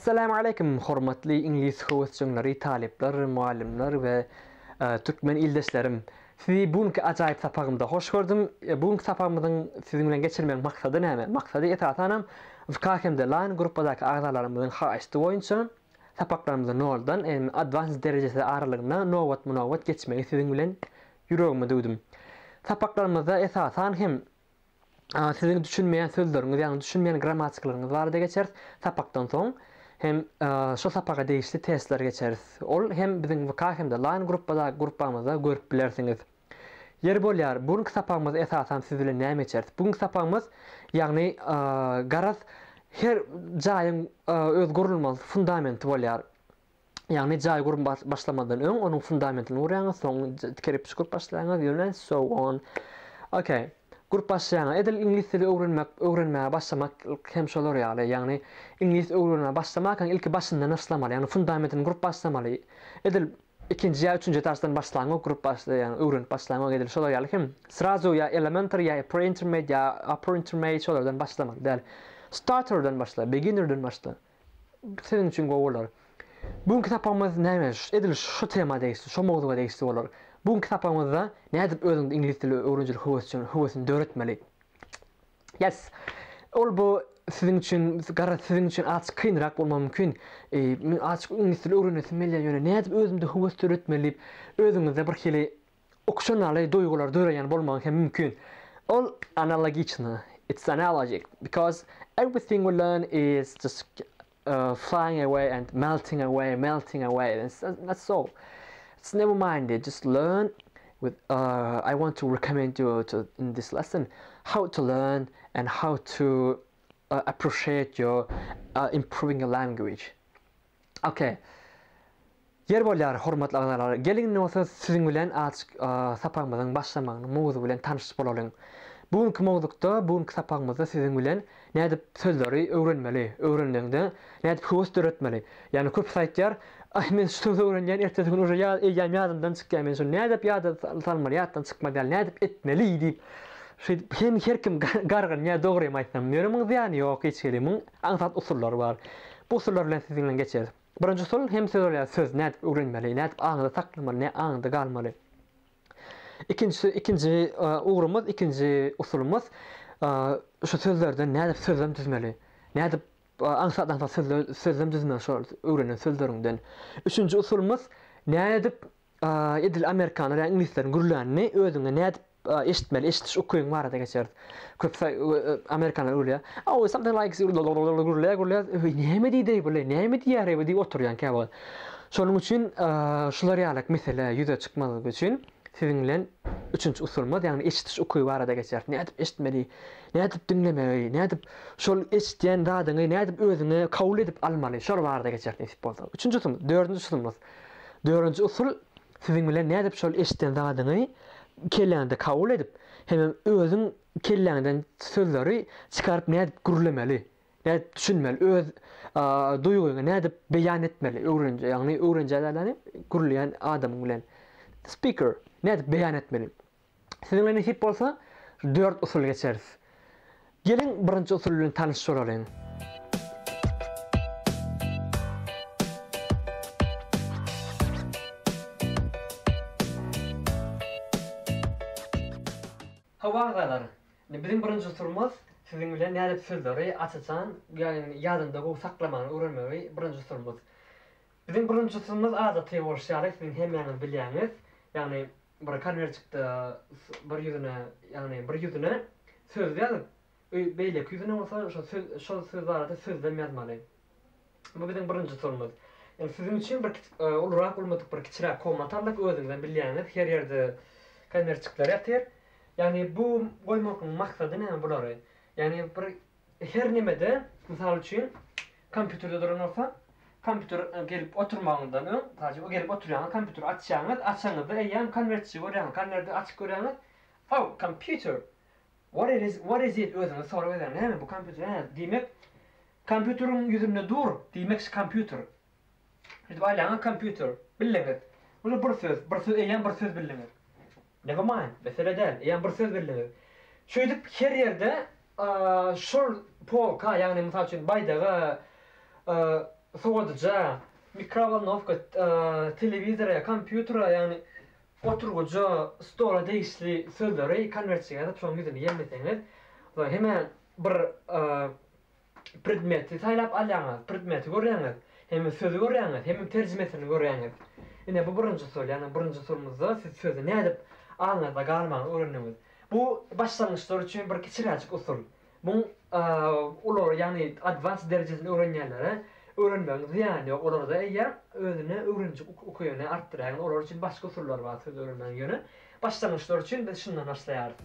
Assalamu alaikum hormatly İngiliz howatçıları, talipler, muallimler ve Türkmen ildeşlerim. Sizi bugünkü acayip tapağımda hoş gördüm. Bugünkü tapağımdan sizin bilen geçirmenin maksadı näme? Maksadı etatanam KKM'de line grupadaki ağzalarımızın haýysty boýunça tapaklarymyzy noldan advanced derecesi aralygyna nowat geçmegi sizin bilen ýüregime dugdum. Tapaklarymyzda esasam hem sizin düşünmeýän sözleriňiz, ýani düşünmeýän grammatikalygyňyz barada geçer. Tapakdan soň hem şo tapaga değişli testler geçeriz. Ol hem bizim KKM'de line grupamyzda görüp bilersiňiz. Yer bolýar. Bugünkü tapagymyz esasam siz bilen näme geçer? Bugünkü tapagymyz ýagny garaz her jaýyň öz gurulmaz fundamenty bolýar. Ýagny jaý gurup başlamadan öň onuň fundamentyny öwrenýäňiz, soň kerip çykyp başlaýaňyz, ýöne so on. Okay. Grup başlaýaňyz. Edil ingliz dili öwrenmäge başlamak hem şolar ýaly ingliz öwrenmäge başlamak ilki başyndan başlamaly, ýani fundamentini grup başlamaly. Edil ikinji ýa üçünji etaçdan başlaňyz grup başlaýan, öwrenip başlaňyz edil şolar ýaly hem srazu ýa elementary ýa pre-intermediate ýa upper intermediate şolardan başlamak. Däl starterden başla, beginnerden başla. Senin üçin goýular. Bugünkü tapamyz näme? Edil şu temada ýa şu mowzuga değişdi bolar. Bugünkü tapamyzda nädip özüňiz ingliz dili öwrenjilik howasyny döretmeli. Yes. Ol bu sizin üçin açyk kynrak bolmagy mümkin. Men açyk ingliz dili öwrenmeli ýöne nädip özümde howasy döretmeli, özüňizde bir hili okşanaly doýgular döreýän bolmagy hem mümkin. Ol analogiczny. It's analogic because everything we learn is just flying away and melting away. That's all. It's never mind it. Just learn. I want to recommend you to in this lesson how to learn and how to appreciate your improving your language. Okay. Yer bolýar hormatly agzalalar. Gelin bolsa siziň bilen açyk tapagymyzyň başlamagyny mowzu bilen tanyşyp bolalım. Bugünkü mowzukda, bugünkü tapagymyzda siziň bilen nädip sözleri öwrenmeli, öwrendiňde nädip howasy döretmeli. Ýani köp saýtlar men şu sözü öwrenýän ertesi gün uje ýadymdan çykýan, men şu nädip ýada salmaly, ýatdan çykmady, nädip etmeli diýip hem herkim gargyn ýa dogry aýtdym. Meniň ýany ýok, hiç kelimin aňsat usullary bar. Bu usullar bilen siziň bilen geçer. Birinji usul hem söz nädip öwrenmeli, nädip aňyda saklamaly, nädip aňyda galmaly. İkinci uğrumuz, ikinci usulumuz şu sözlerden nädip sözlem düzmeli. Nädip aňsat sözlem düzmeli şol öwrenen sözlerinden. Üçüncü usulumuz nädip edil Amerikanlar ýa inglizleriň gürlerini özüňe nädip eşitmeli, eşitiş okuýan barada geçer. Köp Amerikanlar öyle. Oh, something like gürle. Näme diýdi bu? Näme diýär bu diýip oturýan käbä. Şonuň üçin şular ýalyk mesele ýüze çykmaly üçin siziň bilen üçüncü usulumuz ýagny eşitiş okuýan barada geçer. Nädip eşitmeli, nädip dinlemeli, nädip şol eşitýän zadyny nädip özüňe kabul edip almaly. Şol barada geçer nädip bolsa. Üçüncü usul, dördüncü usulumuz. Dördüncü usul siziň bilen nädip şol eşitýän zadyny kelläňde kabul edip hem özüň kelläňden sözleri çykaryp nädip gürlemeli, nädip düşünmeli, öz duýguny nädip beýan etmeli. Öwrenji, ýagny öwrenjilerni gürleýän adamyň bilen speaker nädip beýan etmeli. Siziň bilen hep bolsa 4 usul geçeriz. Gelin birinji usul bilen tanyşyp bolalım. Hawagalar. Bizim birinji usulumuz siziň bilen nädip sözleri açyçan, ýani ýadynda gowy saklamany öwrenmeli birinji usulumuz. Bizim birinji usulumuz adaty bolýar, siziň hemmäňiz bilýäňiz. Ýani bir konvertçikde bir ýüzüne söz ýazyp, beýle ýüzüne bolsa şol söz barada sözlem ýazmaly. Bu bizim birinji usulumuz. Ýani siziň üçin bir ulrak bolmadyk bir kiçirak komatarlyk özüňizden bilýäňiz, her ýerde konvertçikler ýatyr. Yani bu goýmagyň maksady näme bolary? Yani bir her nemede, misal üçin kompýuterde duran bolsa, kompýuter gelip oturmagyndan öň, taýjy o gelip oturýan kompýuter açaňyz, eýen konvertçi görýän, konvertde açyk görýäňiz. Oh, computer. What is it? Özüňiz soraw eder. Näme bu kompýuter? Diýmek, kompýuteriň ýüzünde dur, diýmek kompýuter. Edip aýlaňa kompýuter. Billeňiz. Bu bir söz, eýen bir söz billeňiz. Never mind. Mesele değil. Yani bir söz verilir. Şöyle her yerde şol polka, yani misal üçün baydağı soğuduca mikrovalnovka televizora, kompütera yani oturguca stola değişli sözleri konversiya da çoğun gidini yemmeteňiz. Hemen bir predmeti taýlap alýaňyz, predmeti görýäňiz, hem sözü görýäňiz, hem terjimesini görýäňiz. Ine bu birinji söz, yani birinji sorumuzda siz sözü nädip aňyňyzda galmagy öğrenýäňiz. Bu başlangyçlar üçin bir kiçiräçik usul. Bu ular yani advanced derejesini öğrenýänlere öğrenmeň ziýany ýok. Olar da eýer özüne öwrenjik okuýany artdyran, olar üçin başga usullar bar söz öwrenmeň ýöne. Başlangyçlar üçin biz şundan başlaýarys.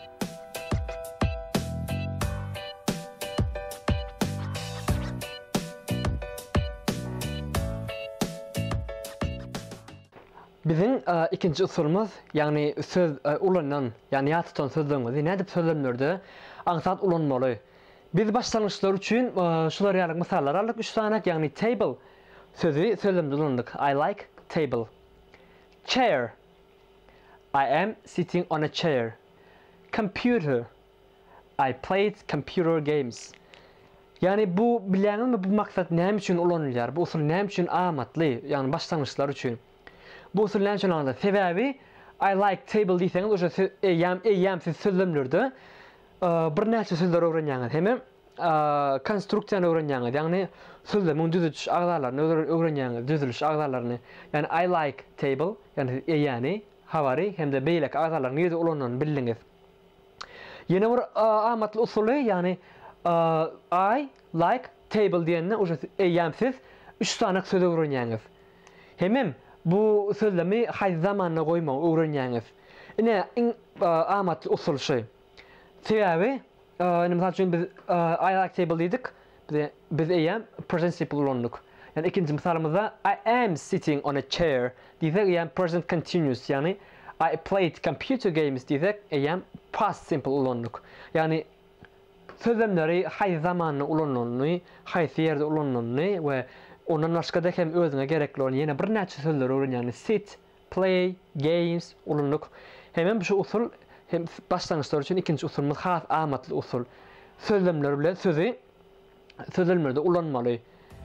Bizim ikinci usulumuz, yani söz ulanan, yani yatıtan sözlerimizi nädip sözlenmörde aňsat ulanmaly. Biz başlangyçlar üçin şular ýaly misallar aldyk. 3 tane, yani table sözü sözlemde ulandyk. I like table. Chair. I am sitting on a chair. Computer. I played computer games. Yani bu bileňizmi, bu maksat näme üçin ulanylýar? Bu usul näme üçin amatly? Yani başlangyçlar üçin. Bu usul näme üçin ulanýar? Sebäbi I like table diýseňiz, oşa eýam siz sözlemlerde bir näçe sözler öwrenýäňiz. Hem konstruksiýany öwrenýäňiz. Yani sözlemiň düzüş agzalaryny öwrenýäňiz, düzülüş agzalaryny. Yani I like table, yani eýäni, hawary hem de beýlek agzalaryny ýerde ulananyny bildiňiz. Ýene bir amatly usuly, yani I like table diýende oşa eýam siz 3 tane söz öwrenýäňiz. Hemem bu sözlemi hay zamanyna goýmagy öwrenýäňiz. Ine amatly usul şeý. Sebäbi, misal üçin biz I like table diýdik, biz eýam present simple ulandyk. Yani ikinji misalymyzda I am sitting on a chair diýsek eýam present continuous, yani I played computer games diýsek eýam past simple ulandyk. Yani sözlemleri hay zamanyna ulananyny, haýsy ýerde ulananyny we ondan başga da hem özüne gerekli olan ýene bir näçe sözler öwrenýäni sit, play, games ulandyk. Hemen bu usul hem başlangyçlar üçin ikinji usulumuz has amatly usul. Sözlemler bilen sözü sözlemlerde ulanmaly.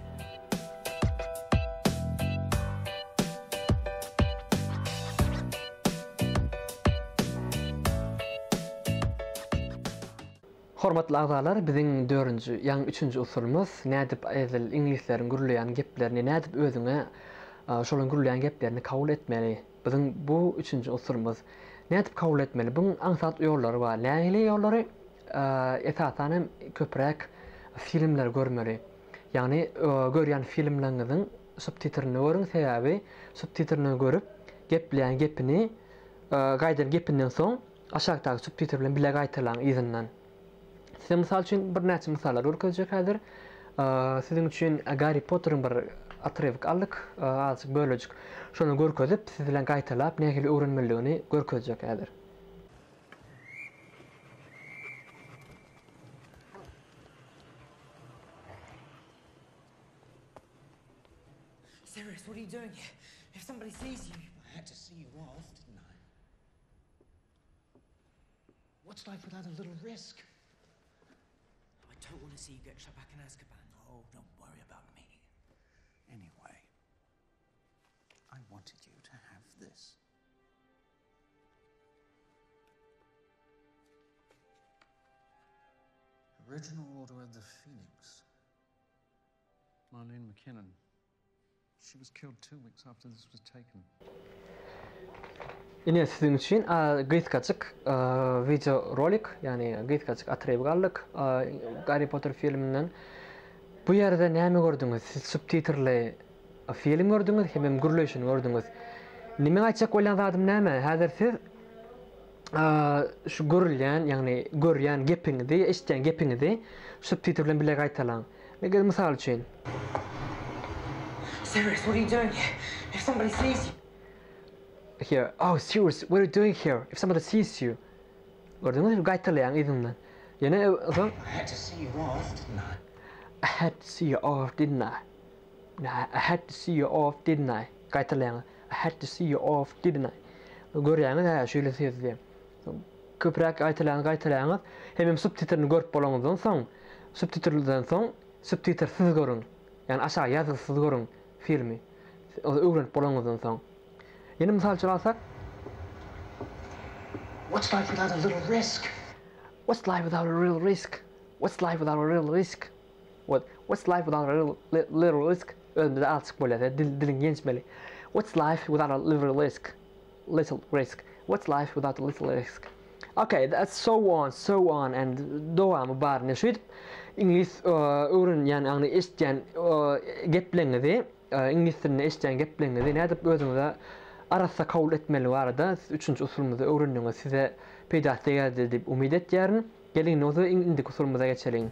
Hormatly agzalar, biziň 4-nji, ýa-ni 3-nji usulumuz nädip ezel inglisleriň gürleýän geplerini, nädip özüňe şolaň gürleýän geplerini kabul etmeli. Biziň bu 3-nji usulumuz nädip kabul etmeli? Buň aňsat ýollary bar. Nähili ýollary? Esasen köprek filmler görmeli. Yani görýän filmleriňiziň subtitrini görüň, sebäbi subtitrini görüp gepleýän gepini gaýdan gepinden soň aşagdaky subtitr bilen bile gaýtarylan izinden. Size misal üçin bir näçe misallar görkezjek häzir. Siziň üçin Harry Potter'yň bir atrewik aldyk, azık bölejik. Şonu görkezip siz bilen gaýtalap nähili öwrenmeligini görkezjek häzir. Sirius, what are you doing here? If somebody sees you... I had to see you off, didn't I? What's life without a little risk? I don't want to see you get shut back in Azkaban. Oh, don't worry about me. Anyway, I wanted you to have this. Original Order of the Phoenix. Marlene McKinnon. She was killed 2 weeks after this was taken. Ine siziň üçin gyzgaçyk video rolik, yani gyzgaçyk atrewik aldyk Harry Potter filminden. Bu ýerde näme gördüňiz? Siz subtitrli film gördüňiz, hem gürleşini gördüňiz. Nime aýtjak bolan zadym näme? Häzir siz şu görülýän, yani görýän gepiňizi, eşitýän gepiňizi subtitr bilen bile gaýtalan. Meger misal üçin. Sirius, what are you doing here? If somebody sees you... Here, oh Sirius, what are you doing here? If somebody sees you. Gördüňizmi? Gaýtalýan izinden. Ýene I had to see you off, didn't I? I had to see you off, didn't I? I had to see you off, didn't I? Gaýtalýan. I had to see you off, didn't I? Görýäňiz, şeýle sezdi. Köprek gaýtalýan. Hem subtitrini görüp bolandan soň, subtitrlerden soň subtitr siz görüň. Yani aşağı yazılsız görün filmi. O öğrenip bolanızdan soň. Yeni misal çalarsak What's life without a little risk? What's life without a real risk? What's life without a real risk? What's life without a little risk? Özümde açık bolýar, dilin gençmeli. What's life without a little risk? Little risk. What's life without a little risk? Okay, that's so on and dowamy barny şeýdip İngiliz öwrenýän ýagny eşitýän gepleňizi, İngiliz dilini eşitýän gepleňizi nädip özüňize arasa kabul etmeli barada siz üçüncü usulumuzu öwrendiňiz size peýda edýärdi diýip umyt etýärin. Gelin ozu indik usulumuza geçelim.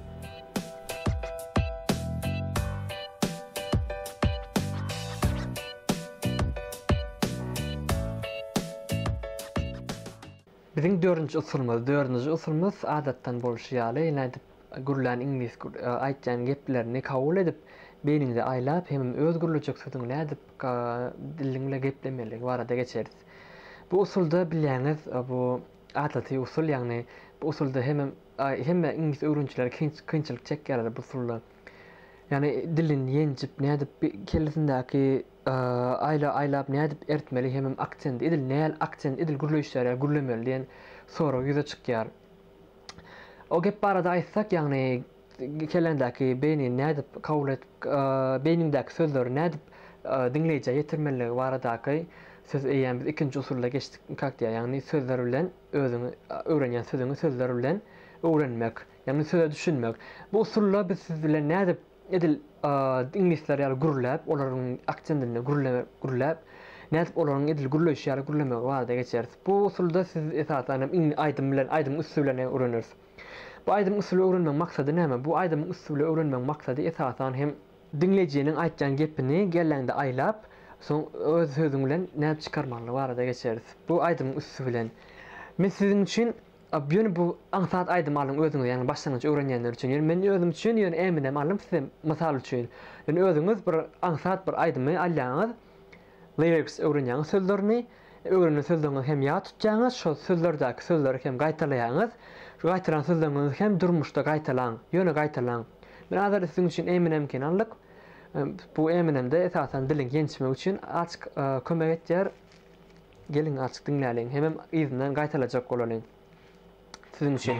Bizim dördüncü usulumuz adatdan bolşýaly, nädip gürlän İngiliz aýtjan geplerini kabul edip beýninde aýlap hem özgürlüjek sözüň nädip diliňle geplemeli barada geçeriz. Bu usulda bilýäňiz bu adaty usul, ýagny bu usulda hemme İngiliz öwrençiler kynçylyk çekýärler bu usulda. Yani dilin yenjip nädip kelesindäki aýlap nädip ertmeli hem aksent edil näl aksent edil gürleýär gürlemeli diýen soru ýüze çykýar. O gep barada aýtsak ýagny kelendäki beýni nädip kabul edip beýnindäki sözleri nädip dinleýije ýetirmeli baradaky söz eýen biz ikinji usulda geçdik kakdy ýagny sözler bilen özüňi öwrenýän sözüňi sözler bilen öwrenmek ýagny söze düşünmek. Bu usulla biz siz bilen nädip edil İnglisler ýaly gürläp, olaryň aksentini gürläp, nädip olaryň edil gürleýär, gürlemek barada geçeriz. Bu usulda siz esasany aýdym usul bilen öwrenirsiz. Bu aýdym usuly öwrenmek maksady näme? Bu aýdym usuly öwrenmek maksady esasany hem dinleýijiniň aýtjan gepini gelläňde aýlap, soň öz sözüň bilen näp çykarmaly barada geçeriz. Bu aýdym usuly bilen. Men siziň üçin ýöne bu aňsat aýdym alym özüňiz, ýagny başlangyç öwrenýänler üçin. Ýöne men özüm üçin ýöne eminem alym size mysal üçin. Ýöne özüňiz bir aňsat bir aýdymy alýaňyz, lyrics öwrenýäňiz sözlerini, öwrenen sözlerini hem ýa tutjaňyz, şo sözlerdäki sözleri hem gaýtalaýaňyz. Şu gaýtaran sözlerini hem durmuşda gaýtalan, ýöne gaýtalan. Men hazır siziň üçin eminem kenanlyk. Bu eminemde esasen dilin gençmek üçin açyk kömek etýär. Gelin açyk dinläliň, hem izinden gaýtalajak bolalım. Sizin için.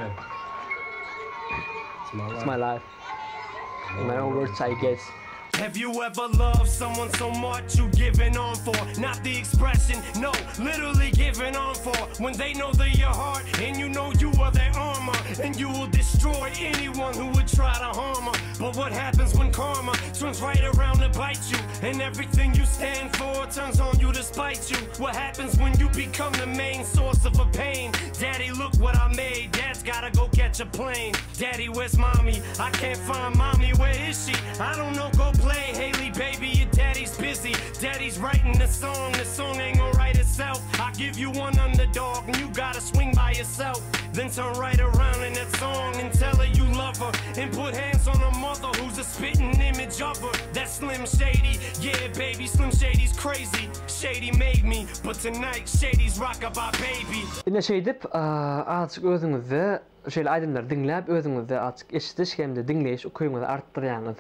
It's my life. In my own words, I guess. Have you ever loved someone so much you giving on for? Not the expression, no, literally giving on for. When they know they're your heart and you know you are their armor, and you will destroy anyone who would try to harm her. But what happens when karma turns right around to bite you, and everything you stand for turns on you to spite you? What happens when you become the main source of a pain? Daddy, look what I made. Dad's gotta go catch a plane. Daddy, where's mommy? I can't find mommy. Where is she? I don't know, go play. Haley, baby, your daddy's busy. Daddy's writing the song ain't gonna write itself. I give you one underdog and you gotta swing by yourself. Then turn right around in that song and tell her you love her, and put hands on her mother who's a spitting image of her. That's Slim Shady. Yeah, baby, Slim Shady's crazy. Shady made me, but tonight Shady's rockabye baby. Ine şeýdip açyk özüňizde şeýle aýdymlar dinläp özüňizde açyk eşitiş hem de dinleýiş okuýuňyzy artdyrýaňyz.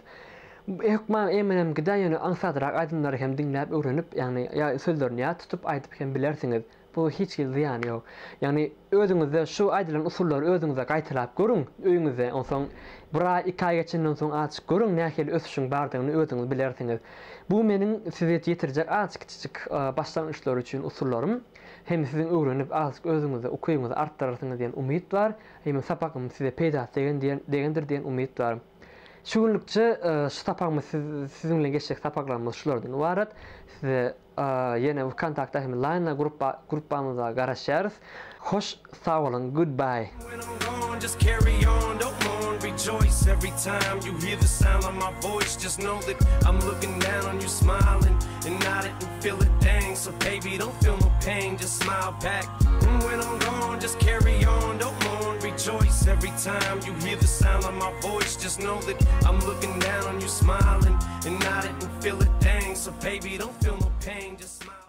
Hukman eminem gida ýöne aňsadrak aýdymlary hem dinläp öwrenip, ýagny ýa sözlerini ýa tutup aýdyp hem bilersiňiz. Bu hiç ýany ýok. Ýagny özüňizde şu aýdylan usullary özüňize gaýtalap görüň, öýüňizde onsoň bir ay 2 ay geçenden soň açyk görüň nähili ösüşiň bardygyny özüňiz bilersiňiz. Bu meniň size ýetirjek açyk başlangyçlar üçin usullarym. Hem siziň öwrenip açyk özüňizde okuýuňyzy artdyrarsynız diýen umyt bar. Hem sapakym size peýda degendir diýen umyt bar. Şu günlükçe şu tapağımız sizinle bilen geçecek tapaklarımız şulardan ibaret. Size yine bu kontakta hem line grupamıza garaşarız. Hoş, sağ olun, goodbye. Just carry on, don't mourn, rejoice every time you hear the sound of my voice. Just know that I'm looking down on you, smiling and nodding and feel it, dang. So baby, don't feel no pain, just smile back. And when I'm gone, just carry on, don't mourn, rejoice every time you hear the sound of my voice. Just know that I'm looking down on you, smiling and nodding and feel it, dang. So baby, don't feel no pain, just smile.